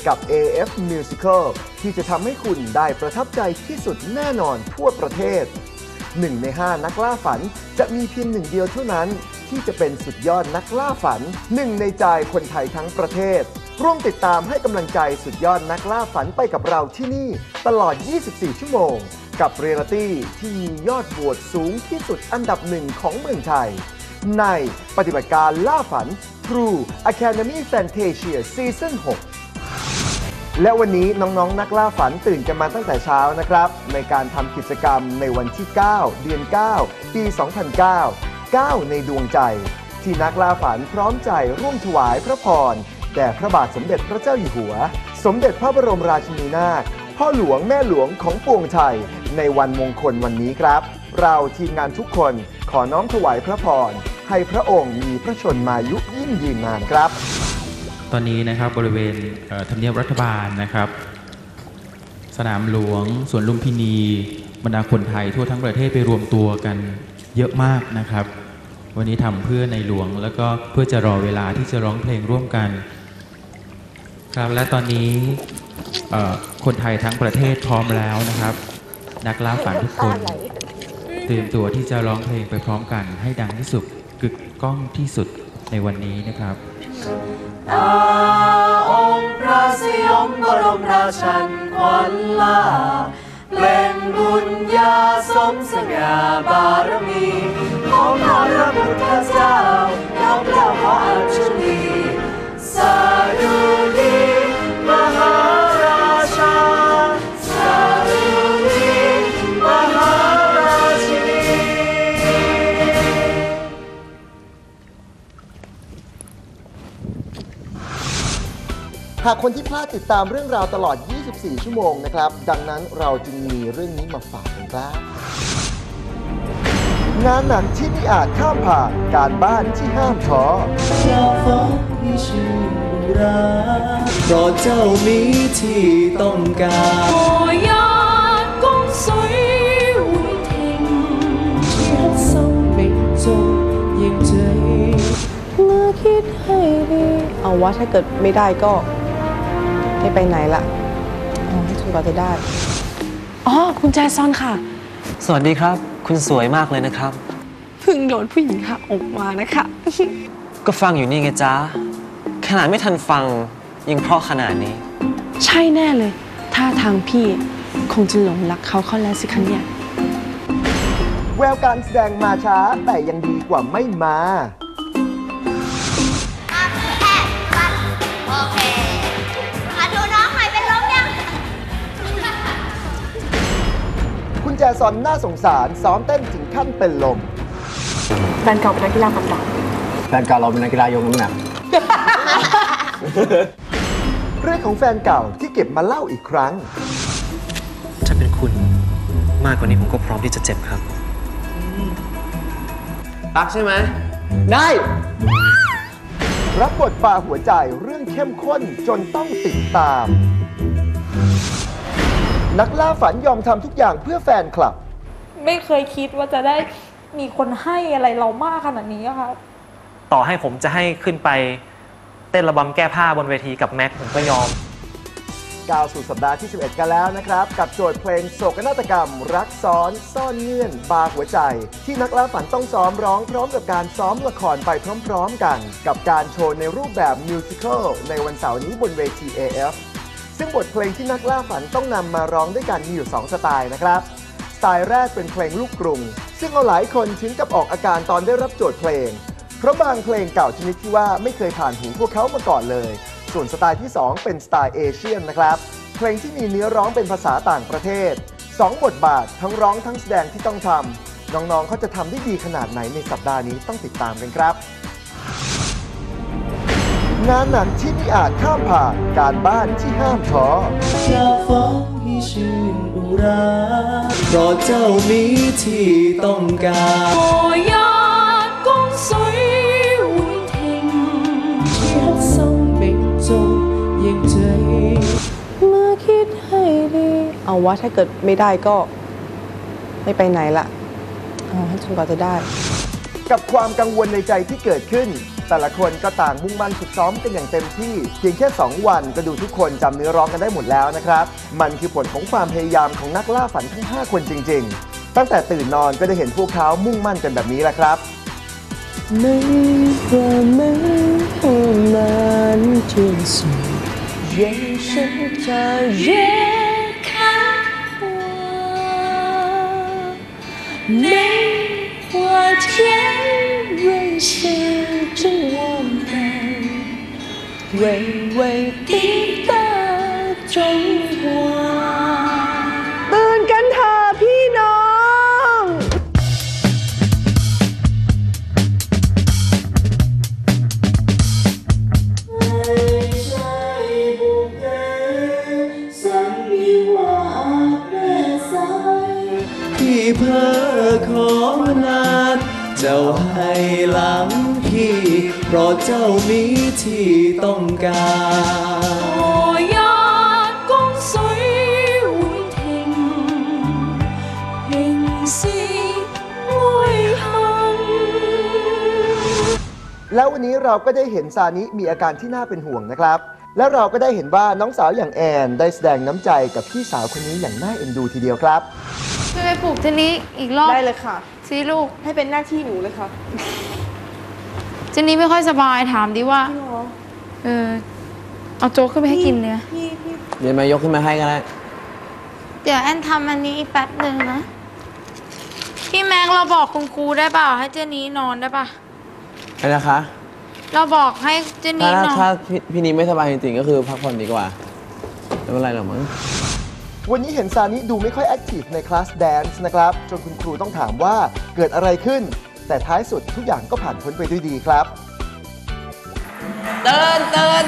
กับ AF Musical ที่จะทำให้คุณได้ประทับใจที่สุดแน่นอนทั่วประเทศ1 ใน 5 นักล่าฝันจะมีเพียง1 เดียวเท่านั้นที่จะเป็นสุดยอดนักล่าฝัน1 ในใจคนไทยทั้งประเทศร่วมติดตามให้กำลังใจสุดยอดนักล่าฝันไปกับเราที่นี่ตลอด 24 ชั่วโมงกับเรียลิตี้ที่มียอดโหวตสูงที่สุดอันดับ1ของเมืองไทยในปฏิบัติการล่าฝัน True Academy Fantasia Season 6 และวันนี้น้องๆ นักล่าฝันตื่นกันมาตั้งแต่เช้านะครับในการทำกิจกรรมในวันที่ 9 เดือน 9 ปี 2009 9 ในดวงใจที่นักล่าฝันพร้อมใจร่วมถวายพระพรแด่พระบาทสมเด็จพระเจ้าอยู่หัวสมเด็จพระบรมราชินีนาถพ่อหลวงแม่หลวงของปวงไทยในวันมงคลวันนี้ครับเราทีมงานทุกคนขอน้อมถวายพระพรให้พระองค์มีพระชนมายุยิ่งยืนนานครับตอนนี้นะครับบริเวณทำเนียบรัฐบาลนะครับสนามหลวงสวนลุมพินีบรรดาคนไทยทั่วทั้งประเทศไปรวมตัวกันเยอะมากนะครับวันนี้ทำเพื่อในหลวงแล้วก็เพื่อจะรอเวลาที่จะร้องเพลงร่วมกันครับและตอนนี้คนไทยทั้งประเทศพร้อมแล้วนะครับนักล่าฝันทุกคนเตรียมตัวที่จะร้องเพลงไปพร้อมกันให้ดังที่สุดกึกก้องที่สุดในวันนี้นะครับองค์พระสยมบรมราชันขวัญล่าเป็นบุญญาสมสง่าบารมีของพระพุทธเจ้าน้อมเล่าขออัญชลีสาธุลีมหาราชาสาธุลีมหาราชินีหากคนที่พลาดติดตามเรื่องราวตลอด 24 ชั่วโมงนะครับดังนั้นเราจึงมีเรื่องนี้มาฝากกันครับงานหนังที่ไม่อาจข้ามผ่านการบ้านที่ห้ามท้ออยากฟังที่ชื่อรักโปรดเจ้ามีที่ต้องการ何日江水會停ที่ให้生命中認罪เมื่อคิดให้ดีเอาว่าถ้าเกิดไม่ได้ก็ไม่ไปไหนละให้ทุกคนจะได้อ๋อคุณแจซอนค่ะสวัสดีครับคุณสวยมากเลยนะครับเพิ่งโดนผู้หญิงหักอกมานะคะก็ฟังอยู่นี่ไงจ๊ะขนาดไม่ทันฟังยังเพราะขนาดนี้ใช่แน่เลยท่าทางพี่คงจะหลงรักเขาแล้วสิคะเนี่ยแววการแสดงมาช้าแต่ยังดีกว่าไม่มาโอเคดูน้องหน่อยเป็นลมยังคุณแจซอนน่าสงสารซ้อมเต้นถึงขั้นเป็นลมแฟนเก่าเป็นนักกีฬาประจแฟนเก่าเราเป็นนักกีฬายกน้ำหนักเรื่องของแฟนเก่าที่เก็บมาเล่าอีกครั้งถ้าเป็นคุณมากกว่านี้ผมก็พร้อมที่จะเจ็บครับรักใช่ไหมได้รับบทปลาหัวใจเรื่องเข้มข้นจนต้องติดตามนักล่าฝันยอมทำทุกอย่างเพื่อแฟนคลับไม่เคยคิดว่าจะได้มีคนให้อะไรเรามากขนาดนี้ค่ะต่อให้ผมจะให้ขึ้นไปเต้นระบำแก้ผ้าบนเวทีกับแม็กผมก็ยอมก้าวสู่สัปดาห์ที่ 11 กันแล้วนะครับกับโจทย์เพลงโศกนาฏกรรมรักซ้อนซ่อนเงื่อนบาหัวใจที่นักล่าฝันต้องซ้อมร้องพร้อมกับการซ้อมละครไปพร้อมๆกันกับการโชว์ในรูปแบบมิวสิควลในวันเสาร์นี้บนเวที AF ซึ่งบทเพลงที่นักล่าฝันต้องนำมาร้องด้วยกันมีอยู่2สไตล์นะครับสไตล์แรกเป็นเพลงลูกกรุงซึ่งหลายคนถึงกับออกอาการตอนได้รับโจทย์เพลงเพราะบางเพลงเก่าชนิดที่ว่าไม่เคยผ่านหูพวกเขามาก่อนเลยส่วนสไตล์ที่2เป็นสไตล์เอเชียนนะครับเพลงที่มีเนื้อร้องเป็นภาษาต่างประเทศ2บทบาททั้งร้องทั้งแสดงที่ต้องทำน้องๆเขาจะทำได้ดีขนาดไหนในสัปดาห์นี้ต้องติดตามกันครับงานหนังที่ไม่อาจข้ามผ่านการบ้านที่ห้ามท้ออยากฟังที่ชื่อรักโปรดเจ้ามีที่ต้องการ何日江水會停ที่ให้生命中認罪เมื่อคิดให้ดีเอาว่าถ้าเกิดไม่ได้ก็ไม่ไปไหนละให้ทุกคนจะได้กับความกังวลในใจที่เกิดขึ้นแต่ละคนก็ต่างมุ่งมั่นฝึกซ้อมกันอย่างเต็มที่เพียงแค่ 2 วันก็ดูทุกคนจำเนื้อร้องกันได้หมดแล้วนะครับมันคือผลของความพยายามของนักล่าฝันทั้ง 5 คนจริงๆตั้งแต่ตื่นนอนก็ได้เห็นพวกเขามุ่งมั่นกันแบบนี้แหละครับไม่ว่ามันนานที่สุดยังฉันจะแยกขาดไม่ว่า天润湿着我们微微的中华ตื่นกันเถอะพี่น้องที่เพ้อขอมานานเจ้าให้หลังพี่เพราะเจ้ามีที่ต้องการ我一江水會停，平是愛恨。 แล้ววันนี้เราก็ได้เห็นซานิมีอาการที่น่าเป็นห่วงนะครับแล้วเราก็ได้เห็นว่าน้องสาวอย่างแอนได้แสดงน้ำใจกับพี่สาวคนนี้อย่างน่าเอ็นดูทีเดียวครับช่วยไปปลูกเจนนี่อีกรอบได้เลยค่ะสิลูกให้เป็นหน้าที่หนูเลยค่ะเจนนี่ไม่ค่อยสบายถามดิว่าเอาโจ๊กขึ้นไปให้กินเลยเดี๋ยวมายกขึ้นมาให้ก็ได้เดี๋ยวแอนทำอันนี้อีกแป๊บหนึ่งนะพี่แม็กเราบอกคุณครูได้เปล่าให้เจนนี่นอนได้ป่ะอะไรนะคะเราบอกให้เจนนี่นอนถ้าพี่นี้ไม่สบายจริงๆก็คือพักผ่อนดีกว่าไม่เป็นไรหรอกมั้งวันนี้เห็นซานิดูไม่ค่อยแอคทีฟในคลาสแดนซ์นะครับจนคุณครูต้องถามว่าเกิดอะไรขึ้น แต่ท้ายสุดทุกอย่างก็ผ่านพ้นไปด้วยดีครับเตือนจะแม่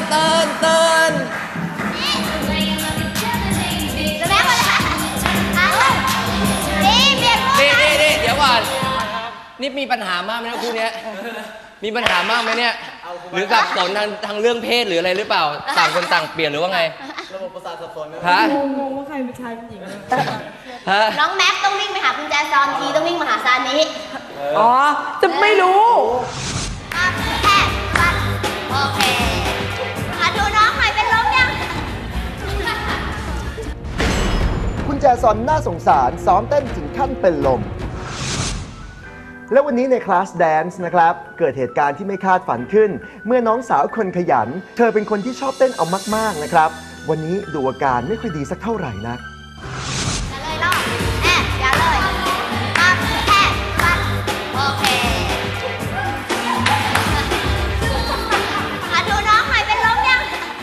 มาเลยค่ะนี่เปลี่ยนรูปนะนี่เดี๋ยวก่อนนี่มีปัญหามากไหมนะคู่เนี้ยมีปัญหามากไหมเนี่ยหรือสับสนทางเรื่องเพศหรืออะไรหรือเปล่าต่างคนต่างเปลี่ยนหรือว่าไงระบบประสาทสับสนฮะงงว่าใครเป็นชายเป็นหญิงฮะน้องแม็กต้องวิ่งไปหาคุณแจซอนทีต้องวิ่งมาหาซานิอ๋อ จะไม่รู้แค่ปัดโอเคมาดูน้องหน่อยเป็นลมยังคุณแจซอนน่าสงสารซ้อมเต้นถึงขั้นเป็นลมและวันนี้ในคลาสแดนซ์นะครับเกิดเหตุการณ์ที่ไม่คาดฝันขึ้นเมื่อน้องสาวคนขยันเธอเป็นคนที่ชอบเต้นเอามากๆนะครับวันนี้ดูอาการไม่ค่อยดีสักเท่าไหร่นักอย่าเลยรอบอย่าเลยปัดแค่ปัดโอเคมาดูน้องหน่อยเป็นลมยัง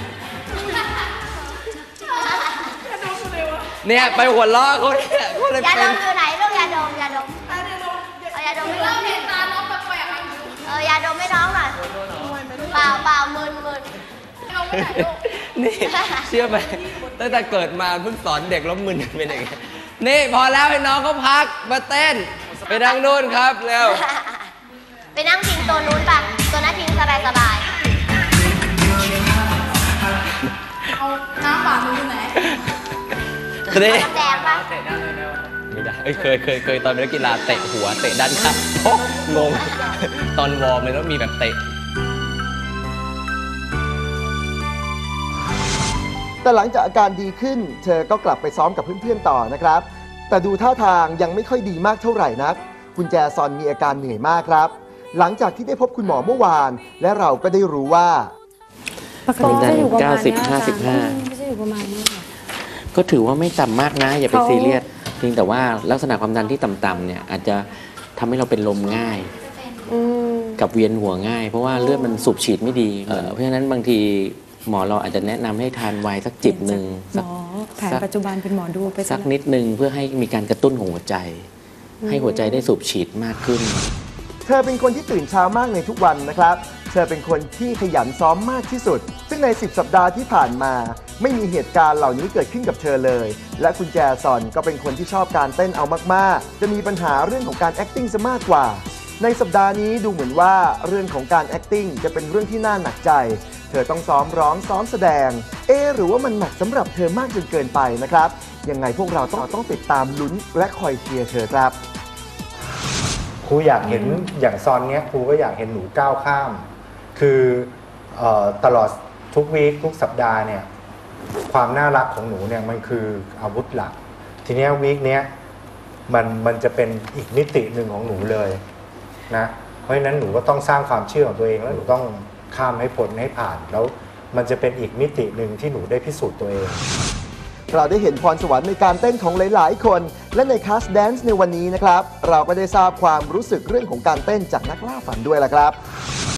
เนี่ยไปหัวล้อเขาเนี่ยเขาเลยยาเป็ดนมอยู่ไหนลูกยาดมเอายาดมให้น้องยาดมให้น้องหน่อยเปล่ามึนนี่เชื่อไหมตั้งแต่เกิดมาเพิ่งสอนเด็กแล้วมึนเป็นอย่างนี้นี่พอแล้วให้น้องเขาพักมาเต้นไปนั่งนู่นครับเร็วไปนั่งพิงตัวนู้นปะตัวนั้นพิงสบายเอาน้ำหวานอยู่ไหนนี่น้ำแดงปะไม่ได้เคยตอนเป็นนักกีฬาเตะหัวเตะด้านข้างโอ้งงตอนวอร์มเลยแล้วมีแบบเตะแต่หลังจากอาการดีขึ้นเธอก็กลับไปซ้อมกับเพื่อนๆต่อนะครับแต่ดูท่าทางยังไม่ค่อยดีมากเท่าไหร่นักคุณแจซอนมีอาการเหนื่อยมากครับหลังจากที่ได้พบคุณหมอเมื่อวานและเราก็ได้รู้ว่าความดัน90-55ไม่ใช่อยู่ประมาณนี้ค่ะก็ถือว่าไม่ต่ำมากนะอย่าไปซีเรียสเพียงแต่ว่าลักษณะความดันที่ต่ำๆเนี่ยอาจจะทำให้เราเป็นลมง่ายกับเวียนหัวง่ายเพราะว่าเลือดมันสูบฉีดไม่ดีเพราะฉะนั้นบางทีหมอเราอาจจะแนะนำให้ทานไวน์สักจิบหนึ่งหมอแผนปัจจุบันเป็นหมอดูไปสักนิดนึงเพื่อให้มีการกระตุ้นของหัวใจให้หัวใจได้สูบฉีดมากขึ้นเธอเป็นคนที่ตื่นเช้ามากในทุกวันนะครับเธอเป็นคนที่ขยันซ้อมมากที่สุดซึ่งใน10 สัปดาห์ที่ผ่านมาไม่มีเหตุการณ์เหล่านี้เกิดขึ้นกับเธอเลยและคุณแจซอนก็เป็นคนที่ชอบการเต้นเอามากๆจะมีปัญหาเรื่องของการ acting ซะมากกว่าในสัปดาห์นี้ดูเหมือนว่าเรื่องของการ acting จะเป็นเรื่องที่น่าหนักใจเธอต้องซ้อมร้องซ้อมแสดงหรือว่ามันหนักสำหรับเธอมากจนเกินไปนะครับยังไงพวกเราต้องติดตามลุ้นและคอยเชียร์เธอครับครูอยากเห็นอย่างซอนเนี้ยครูก็อยากเห็นหนูก้าวข้ามคือตลอดทุกวีคทุกสัปดาห์เนี่ยความน่ารักของหนูเนี่ยมันคืออาวุธหลักทีนี้วีคนี้มันจะเป็นอีกมิติหนึ่งของหนูเลยนะเพราะฉะนั้นหนูก็ต้องสร้างความเชื่อของตัวเองแล้วหนูต้องข้ามให้พ้นให้ผ่านแล้วมันจะเป็นอีกมิติหนึ่งที่หนูได้พิสูจน์ตัวเองเราได้เห็นพรสวรรค์ในการเต้นของหลายๆคนและในคลาสแดนซ์ในวันนี้นะครับเราก็ได้ทราบความรู้สึกเรื่องของการเต้นจากนักล่าฝันด้วยล่ะครับ